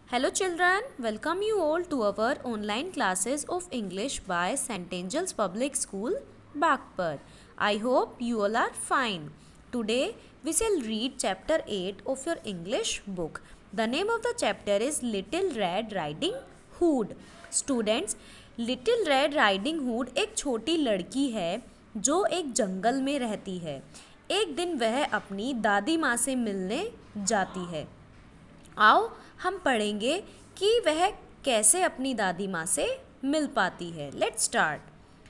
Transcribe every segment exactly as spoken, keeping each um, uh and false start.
Hello children, welcome you all to our online classes of English by Saint Angel's Public School, Bagpur. I hope you all are fine. Today we shall read chapter eight of your English book. The name of the chapter is Little Red Riding Hood. Students, Little Red Riding Hood एक छोटी लड़की है जो एक जंगल में रहती है। एक दिन वह अपनी दादी माँ से मिलने जाती है। आओ हम पढ़ेंगे कि वह कैसे अपनी दादी माँ से मिल पाती है। Let's start.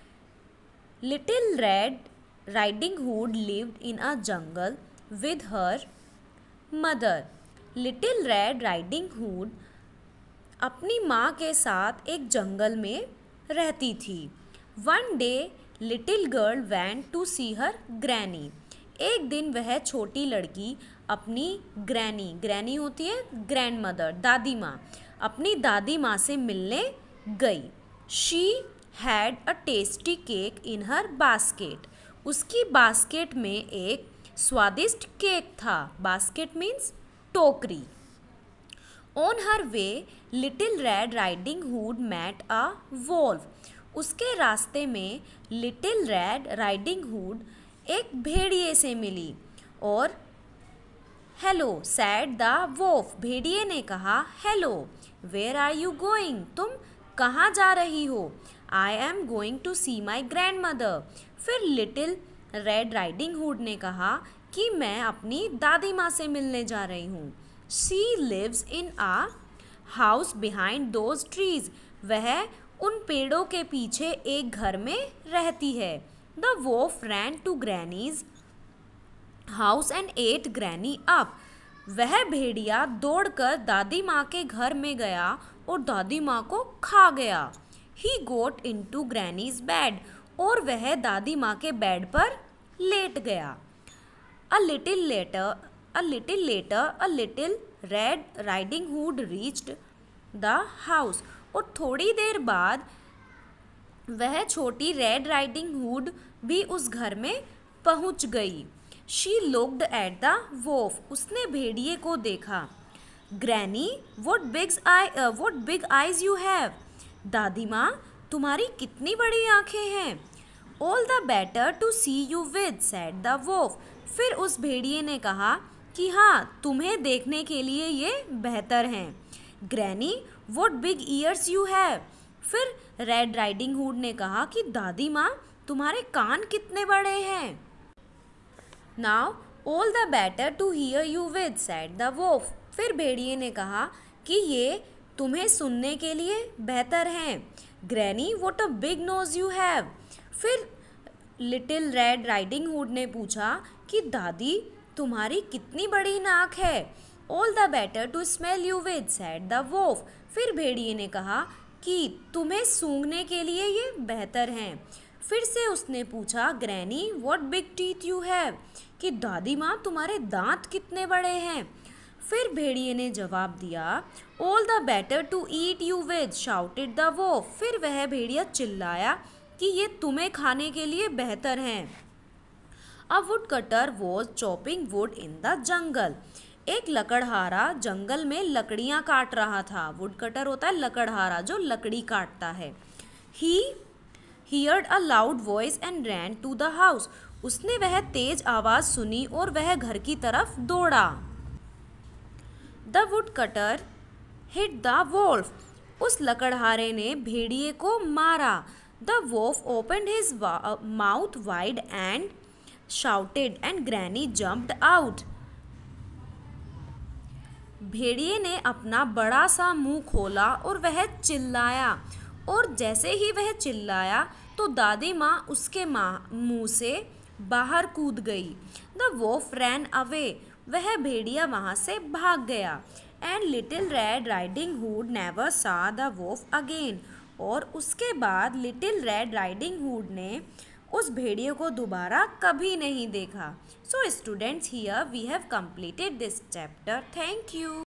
Little red riding hood lived in a jungle with her mother. Little red riding hood अपनी माँ के साथ एक जंगल में रहती थी। One day little girl went to see her granny. एक दिन वह छोटी लड़की अपनी ग्रैनी ग्रैनी होती है ग्रैंड मदर दादी माँ अपनी दादी माँ से मिलने गई। She had a tasty cake in her basket. उसकी बास्केट में एक स्वादिष्ट केक था। बास्केट मीन्स टोकरी। On her way little red riding hood met a wolf. उसके रास्ते में लिटिल रेड राइडिंग हुड एक भेड़िए से मिली और हेलो सैड द वोल्फ। भेड़िए ने कहा hello. Where are you going? तुम कहाँ जा रही हो? I am going to see my grandmother. फिर लिटिल रेड राइडिंग हुड ने कहा कि मैं अपनी दादी माँ से मिलने जा रही हूँ। She lives in a house behind those trees. वह उन पेड़ों के पीछे एक घर में रहती है। The wolf ran to granny's house and ate granny up. वह भेड़िया दौड़कर दादी माँ के घर में गया और दादी माँ को खा गया। He got into granny's bed. और वह दादी माँ के बेड पर लेट गया। A little later a little later a little red riding hood reached the house. और थोड़ी देर बाद वह छोटी रेड राइडिंग हुड भी उस घर में पहुंच गई। She looked at the wolf. उसने भेड़िए को देखा। Granny what big eye what big eyes you have. दादी माँ तुम्हारी कितनी बड़ी आंखें हैं। All the better to see you with said the wolf. फिर उस भेड़िए ने कहा कि हाँ तुम्हें देखने के लिए ये बेहतर हैं। Granny what big ears you have. फिर रेड राइडिंग हुड ने कहा कि दादी माँ तुम्हारे कान कितने बड़े हैं। Now all the better to hear you with said the wolf. फिर भेड़िए ने कहा कि ये तुम्हें सुनने के लिए बेहतर हैं। Granny what a big nose you have. फिर लिटिल रेड राइडिंग हुड ने पूछा कि दादी तुम्हारी कितनी बड़ी नाक है। All the better to smell you with said the wolf. फिर भेड़िए ने कहा कि तुम्हें सूंघने के लिए ये बेहतर हैं। फिर से उसने पूछा granny what big teeth you have. कि दादी माँ तुम्हारे दांत कितने बड़े हैं। फिर भेड़िए ने जवाब दिया all the better to eat you with shouted the wolf. फिर वह भेड़िया चिल्लाया कि ये तुम्हें खाने के लिए बेहतर हैं। A woodcutter was chopping wood in the jungle. एक लकड़हारा जंगल में लकड़ियाँ काट रहा था। वुड कटर होता है लकड़हारा जो लकड़ी काटता है। He heard a loud voice and ran to the house. उसने वह तेज आवाज सुनी और वह घर की तरफ दौड़ा। The woodcutter hit the wolf. उस लकड़हारे ने भेड़िए को मारा। The wolf opened his mouth wide and shouted and granny jumped out. भेड़िए ने अपना बड़ा सा मुंह खोला और वह चिल्लाया और जैसे ही वह चिल्लाया तो दादी माँ उसके मुंह से बाहर कूद गई। The wolf ran away. वह भेड़िया वहाँ से भाग गया। And little red riding hood never saw the wolf again. और उसके बाद लिटिल रेड राइडिंग हुड ने उस भेड़िए को दोबारा कभी नहीं देखा। So students here we have completed this chapter. Thank you.